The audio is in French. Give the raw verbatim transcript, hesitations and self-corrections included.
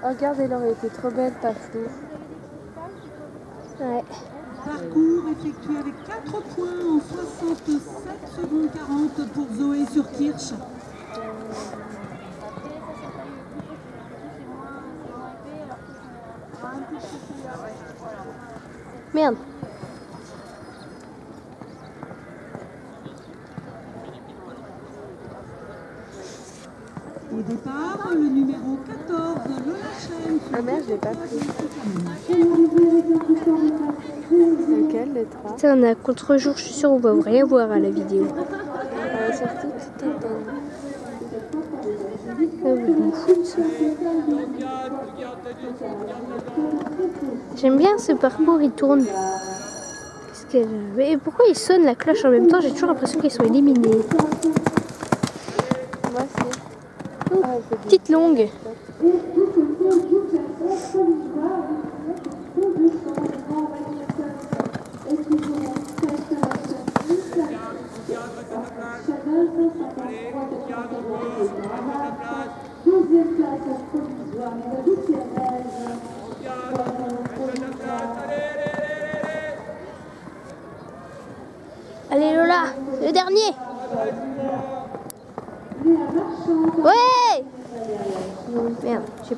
Oh, regarde, elle aurait été trop belle, ta floue. Ouais. Parcours effectué avec quatre points en soixante-sept secondes quarante pour Zoé sur Kirch. Merde. Au départ, le numéro quatorze, Lola Chen. Ah merde, je l'ai pas pris. Lequel, les trois? Putain, on est à contre-jour, je suis sûre on va rien voir à la vidéo. euh, Surtout que tu t'étonnes. Ah oui, je m'en fous de ça. J'aime bien ce parcours, il tourne. Qu'est-ce qu'elle... Mais pourquoi ils sonnent la cloche en même temps? J'ai toujours l'impression qu'ils sont éliminés. Moi aussi. Oh, petite longue. Allez Lola, le dernier. Ouais. Merde, j'ai